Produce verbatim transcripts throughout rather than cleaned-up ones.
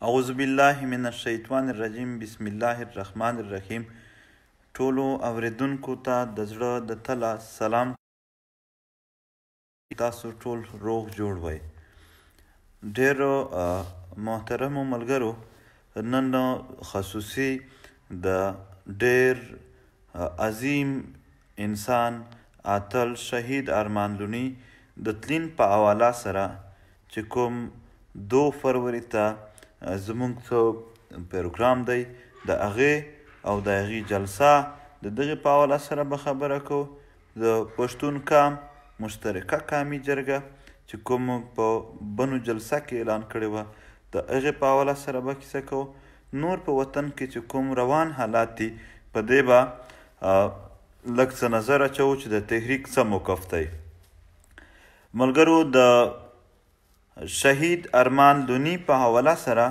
اعوذ بالله من الشیطان الرجیم بسم الله الرحمن الرحیم. ټولو اوریدونکو ته د زړه د تله سلام. تاسو ټول روغ جوړ وئ. ډېرو محترمو ملګرو، نن خصوصي د ډېر عظیم انسان اتل شهید ارمان لوني د تلین په حواله سره چې کوم دو فروری ته زمونږ څه پروګرام دی، د هغې او د هغې جلسه د دغې په حواله سره به خبره کوو. د پښتون قام مشترکه قامي جرګه چې کوم په بنو جلسه کې اعلان کړې وه، د هغې په حواله سره به کیسه کوو. نور په وطن کې چې کوم روان حالات دي، په دې به لږ څه نظر اچوو چې د تحریک څه موقف دی. ملګرو، د شهید ارمان لوني په حواله سره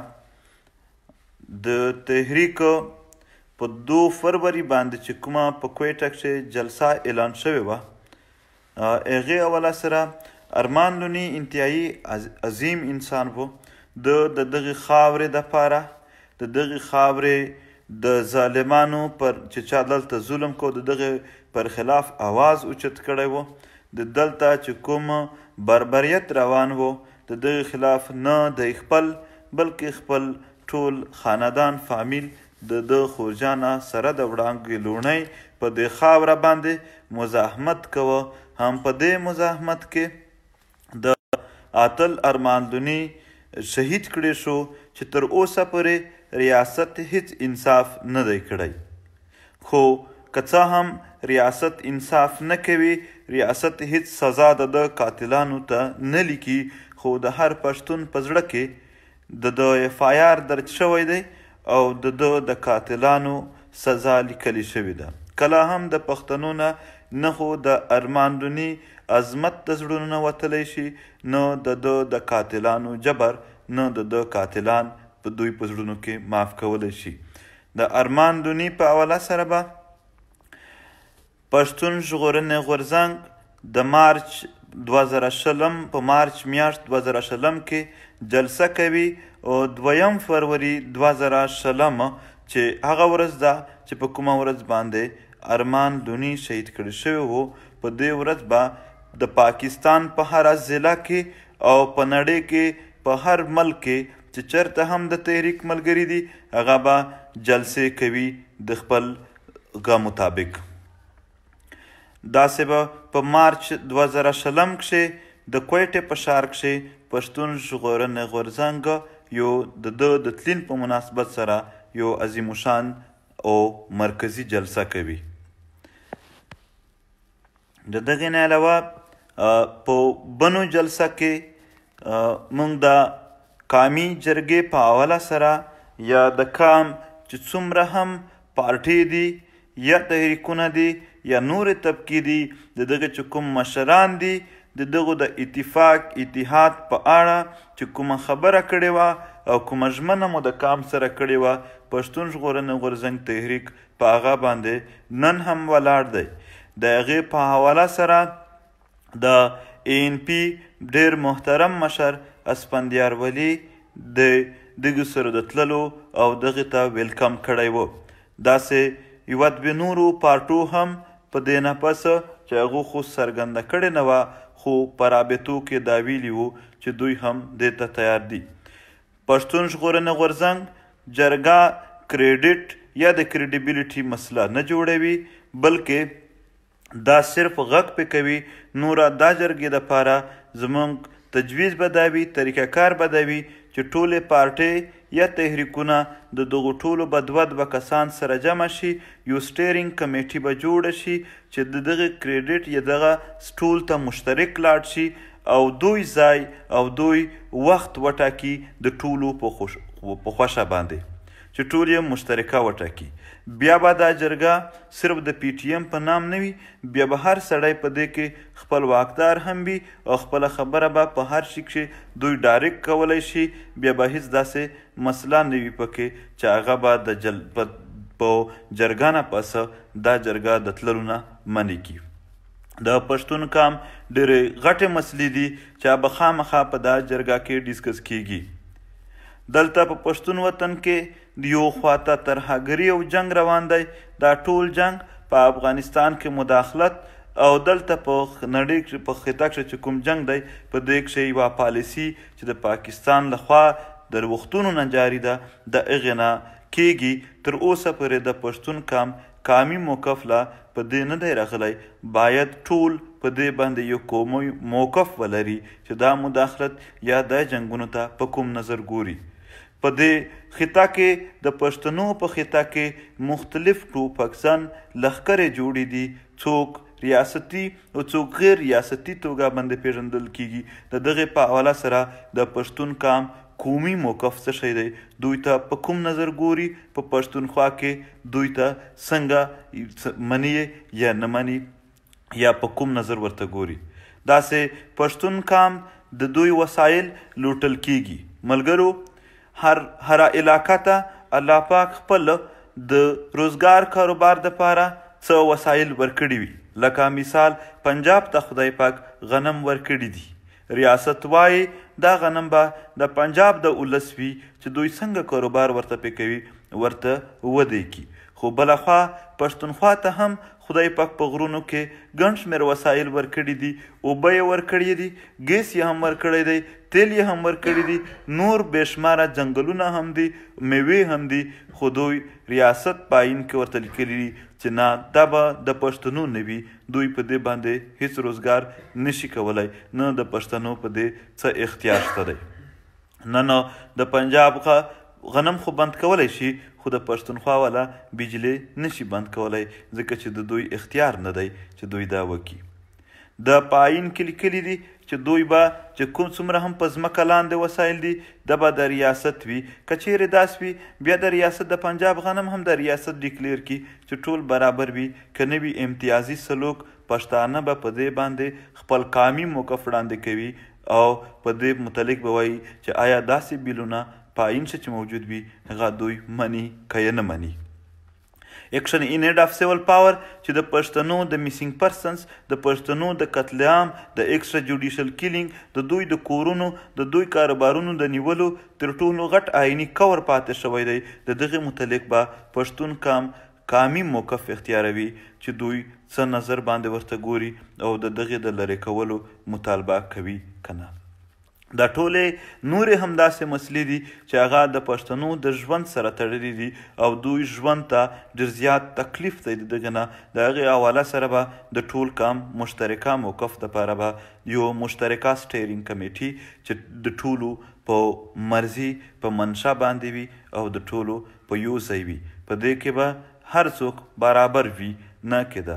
د تحریک په دو فروری باندې چې کومه په کویټه کښې جلسه اعلان شوې وه، هغې حواله سره ارمان لوني انتهایي عظیم انسان و. د د دغې خاورې دپاره، د دغې خاورې د ظالمانو پر چې چا دلته ظلم کو، د دغې پر خلاف آواز اوچت کړی و. د دلته چې کوم بربریت روان و، د دغې خلاف نه د خپل بلکې خپل ټول خاندان فامیل د ده خورجانه سره د وړانګې لوڼۍ په دې خاوره باندې مزاحمت کوه. هم په دې مزاحمت کې د اتل ارمان لوني شهید کړی شو چې تر اوسه پورې ریاست هیڅ انصاف نه دی کړی. خو که څه هم ریاست انصاف نه کوي، ریاست هیڅ سزا د ده قاتلانو ته نه لیکي، خو د هر پښتون په زړه کې د د اف آی آر درج شوی دی او د ده د قاتلانو سزا لیکلې شوې ده. کله هم د پښتنو نه نه خو د ارمان لوني عظمت د زړونو نه وتلی شي، نه د ده د قاتلانو جبر، نه د ده قاتلان په دوی په زړونو کې معاف کولی شي. د ارمان لوني په حواله سره به پښتون ژغورنې غورځنګ د مارچ دوه زره شلم په مارچ میاشت دوه زره شلم کې جلسه کوي او دویم فروری دوه زره شلم چې هغه ورځ ده چې په کومه ورځ باندې ارمان لوني شهید کړی شوی و، په دې ورځ به د پاکستان په هره ضلع کې او په نړۍ کې په هر ملک کې چې چېرته هم د تحریک ملګري دي، هغه به جلسې کوي د خپل غ مطابق. داسې به په مارچ دوه زره شلم کښې د کویټې په ښار کښې پښتون ژغورنې غورځنګ یو د ده د تلین په مناسبت سره یو عظیم الشان او مرکزي جلسه کوي. د دغې نه علاوه په بنو جلسه کې موږ د قامي جرګې په حواله سره یا د قام چې څومره هم پارټۍ دي یا تحریکونه دي یا نورې طبقې دي، د دغه چې کوم مشران دي، د دغو د اتفاق اتحاد په اړه چې کومه خبره کړې وه او کومه ژمنه مو د قام سره کړې وه، پښتون ژغورنې غورځنګ تحریک په هغه باندې نن هم ولاړ دی. د هغې په حواله سره د اے این پي ډېر محترم مشر اسفندیار ولي د دغو سره د تللو او دغې ته ویلکم کړی و. داسې یوه دوې نورو پارټو هم په دې نه پس چې هغو خو څرګنده کړې نه وه، خو په رابطو کې دا ویلي وو چې دوی هم دې ته تیار دي. پښتون ژغورنې غورځنګ جرګه کریډیټ یا د کریډیبیلیټي مسله نه جوړوي، بلکې دا صرف غږ پې کوي. نوره دا جرګې دپاره زموږ تجویز به دا وي، طریقه کار به دا وي چې ټولې پارټۍ یا تحریکونه د دغو ټولو به دوه دوه کسان سره جمع شي، یو سټیرینګ کمیټي به جوړه شي چې د دغه کریډیټ یا دغه سټول ته مشترک لاړ شي او دوی ځای او دوی وخت وټاکي د ټولو په خوښه باندې، چې ټول یې مشترکه وټاکي. بیا به دا جرګه صرف د پی ټي ایم په نام نه وي، بیا به هر سړی په دې کې خپل واکدار هم وي او خپله خبره به په هر شي کښې دوی ډایرکټ کولی شي. بیا به هېڅ داسې مسله نه وي پکې چې هغه به د جل په جرګه نه پس دا جرګه د تللو نه منې کړي. د پښتون قام ډېرې غټې مسلې دي چې به خامخا په دا جرګه کې ډسکس کیږي. دلته په پښتون وطن کې د یو خواته ترهګري او جنگ روان دی. دا ټول جنگ په افغانستان کې مداخلت او دلته په نړۍ کې په خطه کښې چې کوم جنگ دی په دې کښې یوه پالیسي چې د پاکستان لخوا د وختونو نه جاري ده د هغې نه کېږي. تر اوسه پورې د پښتون قام قامي موقف لا په دې نه دی راغلی. باید ټول په دې باندې یو قومي موقف ولري چې دا مداخلت یا د جنګونو ته په کوم نظر ګوري. په دې خطه کې د پښتنو په خطه کې مختلف ټوپکزن لښکرې جوړې دي. څوک ریاستي او څوک غیر ریاستي توګه باندې پیژندل کیږي. د دغې په حواله سره د پښتون قام قومي موقف څه شی دی، دوی ته په کوم نظر ګوري، په پښتونخوا کې دوی ته څنګه مني یا نه مني یا په کوم نظر ورته ګوري. داسې پښتون قام د دوی وسایل لوټل کیږي. ملګرو، هر هر علاقه ته الله پاک خپل د روزګار کاروبار دپاره څه وسایل ورکړي وي. لکه مثال پنجاب ته خدای پاک غنم ورکړي دي. ریاست وایي دا غنم به د پنجاب د ولس وي چې دوی څنګه کاروبار ورته پې کوي ورته ودی کی. خو بلخوا پښتونخوا ته هم خدای پاک په غرونو کې ګڼ شمېر وسایل ورکړي دي. اوبه یې ورکړي دي، ګیس یې هم ورکړی دی، تیل یې هم ورکړي دي، نور بېشماره ځنګلونه هم دي، میوې هم دي. خو دوی ریاست پاین کې ورته لیکلي دي چې نه دا به د پښتنو نه وي. دوی په دې باندې هیڅ روزګار نشي کولی، نه د پښتنو په دې څه اختیار شته دی. نه نه د پنجاب غنم خو بند کولی شي، خو د پښتونخوا والا بجلی نشي بند کولی، ځکه چې د دوی اختیار نه دی چې دوی دا وکړي. د پاین کې لیکلي دي چې دوی به چې کوم څومره هم په ځمکه لاندې وسایل دي دا به د ریاست وي. که چیرې داسې وي بیا د ریاست د پنجاب غنم هم د ریاست ډیکلیر کړي چې ټول برابر وي. که نه وي امتیازي سلوک، پښتانه به په دې باندې خپل قامي موقف وړاندې کوي او په دې متعلق به وایي چې آیا داسې بیلونه پاین چې موجود وي هغه دوی مني که یې نه مني. ایکشن ان ایډ اف سیول پاور چې د پښتنو د میسینګ پرسنس، د پښتنو د قتل عام، د ایکسټرا جوډیشل کیلینګ، د دوی د کورونو، د دوی کاروبارونو د نیولو تر ټولو غټ آئیني کور پاتې شوی دی. د دغې متعلق به پښتون قام قامي موقف اختیاروي چې دوی څه نظر باندې ورته ګوري او د دغې د لرې کولو مطالبه کوي که نه. دا ټولې نورې همداسې مسلې دي چې هغه د پښتنو د ژوند سره تړلي دي او دوی ژوند ته ډېر زیات تکلیف دی د دغې نه. د هغې حواله سره به د ټول قام مشترکه موقف دپاره به یو مشترکه سټیرینګ کمیټي چې د ټولو په مرضي په منشا باندې وي او د ټولو په یو ځای وي. په دې کې به هر څوک برابر وي، نه کېده.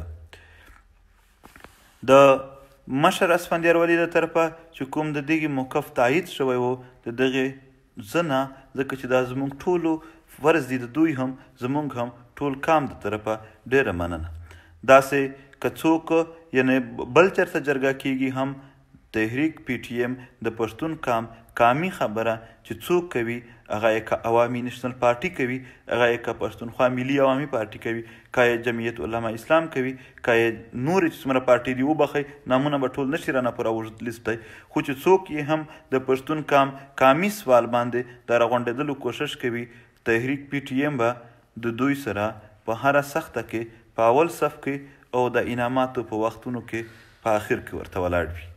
د مشر اسفندیار ولي د طرفه چې کوم د دغې موقف تایید شوی و د دغې زه نه، ځکه چې دا زموږ ټولو فرض دی، د دوی هم زموږ هم ټول قام د طرفه ډېره مننه. داسې که څوک یعنی بل چېرته جرګه کېږي هم تحریک پی ټي ایم د پښتون قام قامي خبره چې څوک کوي هغه یې که عوامي نیشنل پارټي کوي، هغه یې که پښتونخوا ملي عوامي پارټي کوي، که یې جمعیت علما اسلام کوي، که یې نورې چې څومره پارټي دي وبخئ، نامونه به ټول نشي رانه پر اوږد لیست دی. خو چې څوک یې هم د پښتون قام قامي سوال باندې د راغونډېدلو کوشش کوي، تحریک پی ټي ایم به د دوی سره په هره سخته کې په اول صف کې او د انعاماتو په وختونو کې په آخر کې ورته ولاړ وي.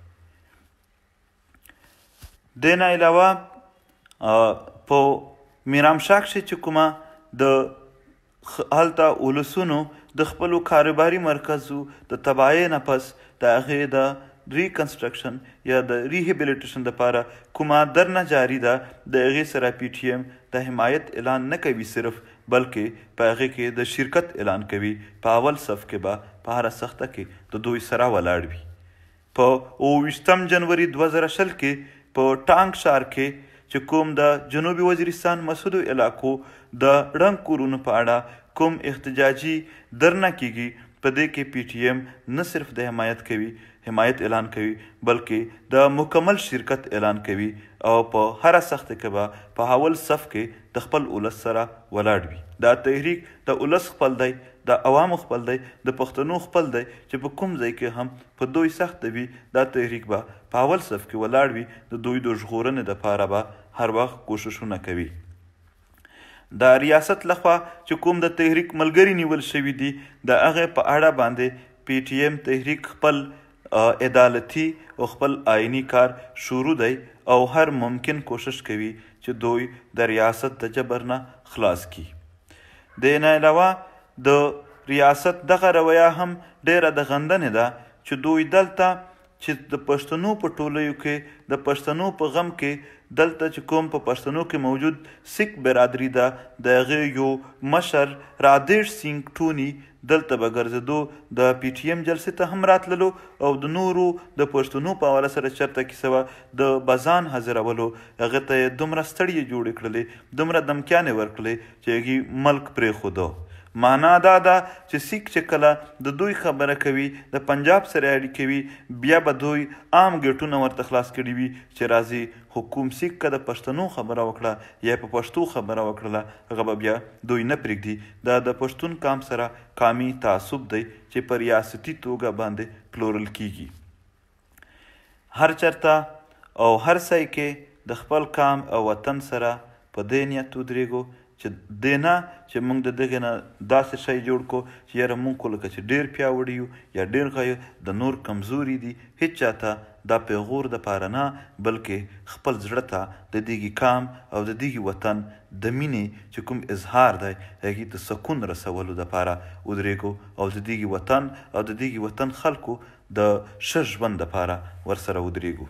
دې نه علاوه په میرامشاه کښې چې کومه د هلته ولسونو د خپلو کاروباري مرکزو د تباهۍ نه پس د هغې د ریکنسټرکشن یا د ریهیبلیټیشن دپاره کومه درنه جاري ده، د هغې سره پی ټي ایم د حمایت اعلان نه کوي صرف، بلکې په هغې کې د شرکت اعلان کوي. په اول صف کې به په هره سخته کې د دوی سره ولاړ وي. په اووه ویشتم جنوري دوه زره شل کې په ټانک ښار کې چې کوم د جنوبي وزیرستان مسودو علاقو د ړنګ کورونو په اړه کوم احتجاجي درنه کیږي، په دې کې پی ټي ایم نه صرف د حمایت کوي حمایت اعلان کوي، بلکې د مکمل شرکت اعلان کوي او په هره سخته کې به په اول صف کې د خپل ولس سره ولاړ وي. دا تحریک د ولس خپل دی، د عوامو خپل دی، د پښتنو خپل دی چې په کوم ځای کې هم په دوی سخته وي دا تحریک به په اول صف کې ولاړ وي، د دوی د ژغورنې دپاره به هر وخت کوششونه کوي. د ریاست لخوا چې کوم د تحریک ملګري نیول شوي دي د هغې په اړه باندې پی ټي ایم تحریک خپل عدالتي او خپل آئینی کار شروع دی او هر ممکن کوشش کوي چې دوی د ریاست د جبر نه خلاص کړي. د نه علاوه د ریاست دغه رویه هم ډیره د غندنې ده چې دوی دلته چې د پښتنو په ټولیو کې د پښتنو په غم کې دلته چې کوم په پښتنو کې موجود سیک برادری ده د هغې یو مشر رادیش سینګ ټوني دلته به ګرځېدو د پی ټي ایم جلسې ته هم راتللو او د نورو د پښتنو په حواله سره چېرته کیسه وه د بزان حاضرولو هغه ته یې دومره ستړیې جوړې کړلې، دومره دمکیانې ورکړلې چې هغې ملک پرېښوده. معنا دا ده چې سیک چې کله د دوی خبره کوي د پنجاب سره اړیکې کوي بیا به دوی عام ګیټونه ورته خلاص کړي وي چې راځي حکوم سیک که د پښتنو خبره وکړه یا په پښتو خبره وکړله هغه به بیا دوی نه پرېږدي. دا د پښتون قام سره قامي تعصب دی چې په ریاستي توګه باندې پلورل کیږي. هر چرته او هر ځای کې د خپل قام او وطن سره په دې نیت ودرېږو چې دې نه چې موږ د دغې نه داسې شی جوړ کړو چې یاره موږ خو لکه چې ډېر پیاوړي یو یا ډېر ښه د نور کمزوري دي، هېڅ چاته دا پیغور دپاره نه بلکې خپل زړه ته د دغې قام او د دغې وطن د مینې چې کوم اظهار دی هغې ته سکون رسولو دپاره ودرېږو او د دغې وطن او د دغې وطن خلکو د ښه ژوند دپاره ورسره ودرېږو.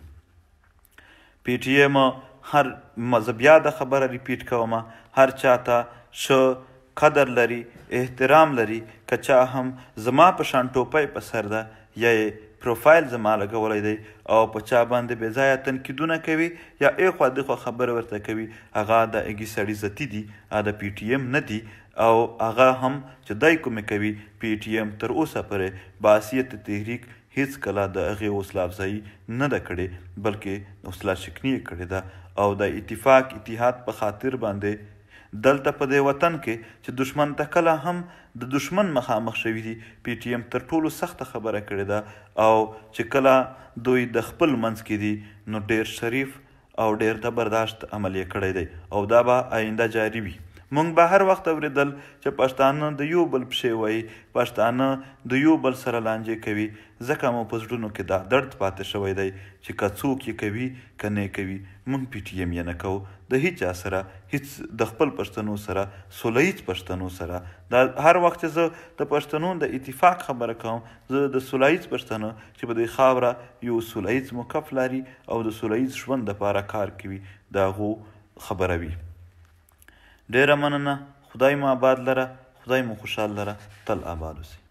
پی ټي ایم هر زه بیا د خبره ریپیټ کومه هر چاته ښه قدر لري، احترام لري، که چا هم زما په شان ټوپی په سر ده یا یې پروفایل زما لګولی دی او په چا باندې بې ځایه تنقیدونه کوي یا ایخوا دېخوا خبره ورته کوي هغه د هغې سړي ذاتي دي، هغه د پی ټي ایم نه دي او هغه هم چې دی کومې کوي پی ټي ایم تر اوسه پورې بحثیت تحریک هیڅ کله د هغې حوصله افزایي نه ده کړې بلکې حوصله شکني یې کړې ده او د اتفاق اتحاد په خاطر باندې دلته په دې وطن کې چې دشمن ته کله هم د دشمن مخامخ شوي دي پی ټي ایم تر ټولو سخته خبره کړې ده او چې کله دوی د خپل منځ کې دي نو ډېر شریف او ډېر د برداشت عمل یې کړی دی او دا به آینده جاري وي. موږ به هر وخت اورېدل چې پښتانه د یو بل پښې وایي، پښتانه د یو بل سره لانجې کوي، ځکه مو په زړونو کې دا درد پاتې شوی دی چې که څوک یې کوي که نه کوي موږ پی ټي ایم یې نه کوو د هیچ چا سره، هیڅ د خپل پښتنو سره، سوله ییز پښتنو سره. دا هر وخت چې زه د پښتنو د اتفاق خبره کوم زه د سوله ییز پښتنو چې په دې خاوره یو سوله ییز موقف لري او د سوله ییز ژوند دپاره کار کوي د هغو خبره وي. ډیره مننه، خدای مو آباد لره، خدای مو خوشحال لره، تل آباد اوسئ.